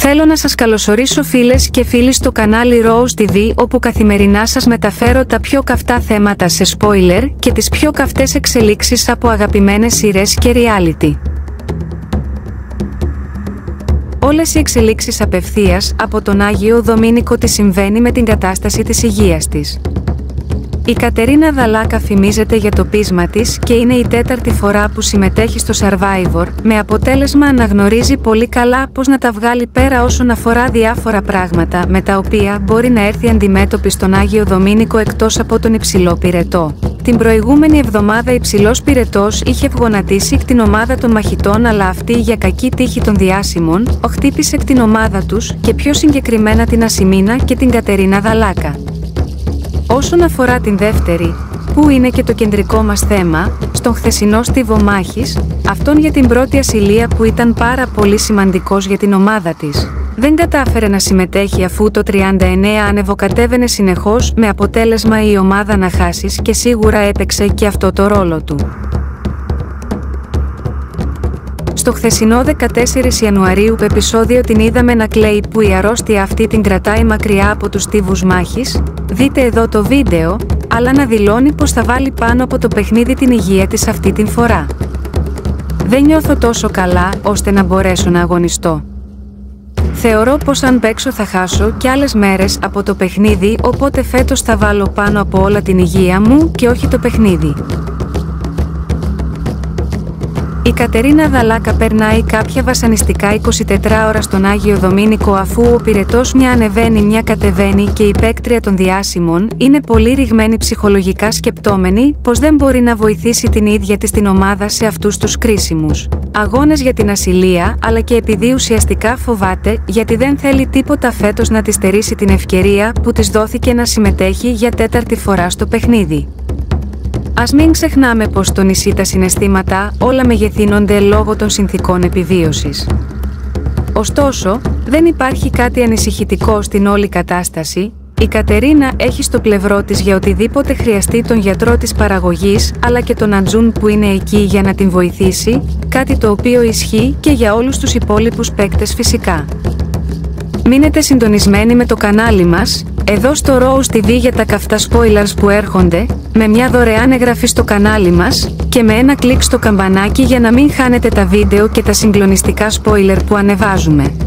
Θέλω να σας καλωσορίσω φίλες και φίλοι στο κανάλι Rose TV, όπου καθημερινά σας μεταφέρω τα πιο καυτά θέματα σε spoiler και τις πιο καυτές εξελίξεις από αγαπημένες σειρές και reality. Όλες οι εξελίξεις απευθείας από τον Άγιο Δομήνικο τι συμβαίνει με την κατάσταση της υγείας της. Η Κατερίνα Δαλάκα φημίζεται για το πείσμα της και είναι η τέταρτη φορά που συμμετέχει στο Survivor, με αποτέλεσμα να γνωρίζει πολύ καλά πώς να τα βγάλει πέρα όσον αφορά διάφορα πράγματα με τα οποία μπορεί να έρθει αντιμέτωπη στον Άγιο Δομήνικο εκτός από τον Υψηλό Πυρετό. Την προηγούμενη εβδομάδα Υψηλός Πυρετός είχε γονατίσει την ομάδα των μαχητών, αλλά αυτή για κακή τύχη των διάσημων χτύπησε την ομάδα τους και πιο συγκεκριμένα την Ασημίνα και την Κατερίνα Δαλάκα. Όσον αφορά την δεύτερη, που είναι και το κεντρικό μας θέμα, στον χθεσινό στίβο μάχης, αυτόν για την πρώτη ασυλία που ήταν πάρα πολύ σημαντικός για την ομάδα της, δεν κατάφερε να συμμετέχει αφού το 39 ανεβοκατέβαινε συνεχώς, με αποτέλεσμα η ομάδα να χάσει και σίγουρα έπαιξε και αυτό το ρόλο του. Στο χθεσινό 14 Ιανουαρίου επεισόδιο την είδαμε να κλαίει που η αρρώστια αυτή την κρατάει μακριά από τους στίβους μάχης. Δείτε εδώ το βίντεο, αλλά να δηλώνει πως θα βάλει πάνω από το παιχνίδι την υγεία της αυτή την φορά. Δεν νιώθω τόσο καλά ώστε να μπορέσω να αγωνιστώ. Θεωρώ πως αν παίξω θα χάσω κι άλλες μέρες από το παιχνίδι, οπότε φέτος θα βάλω πάνω από όλα την υγεία μου και όχι το παιχνίδι. Η Κατερίνα Δαλάκα περνάει κάποια βασανιστικά 24 ώρα στον Άγιο Δομήνικο, αφού ο πυρετός μια ανεβαίνει μια κατεβαίνει και η παίκτρια των διάσημων είναι πολύ ρηγμένη ψυχολογικά, σκεπτόμενη πως δεν μπορεί να βοηθήσει την ίδια της την ομάδα σε αυτούς τους κρίσιμους αγώνες για την ασυλία, αλλά και επειδή ουσιαστικά φοβάται γιατί δεν θέλει τίποτα φέτος να της στερήσει την ευκαιρία που της δόθηκε να συμμετέχει για τέταρτη φορά στο παιχνίδι. Ας μην ξεχνάμε πως στο νησί τα συναισθήματα όλα μεγεθύνονται λόγω των συνθηκών επιβίωσης. Ωστόσο, δεν υπάρχει κάτι ανησυχητικό στην όλη κατάσταση. Η Κατερίνα έχει στο πλευρό της για οτιδήποτε χρειαστεί τον γιατρό της παραγωγής, αλλά και τον Αντζούν που είναι εκεί για να την βοηθήσει, κάτι το οποίο ισχύει και για όλους τους υπόλοιπους παίκτες φυσικά. Μείνετε συντονισμένοι με το κανάλι μας, εδώ στο Rose TV, για τα καυτά spoilers που έρχονται, με μια δωρεάν εγγραφή στο κανάλι μας και με ένα κλικ στο καμπανάκι για να μην χάνετε τα βίντεο και τα συγκλονιστικά spoiler που ανεβάζουμε.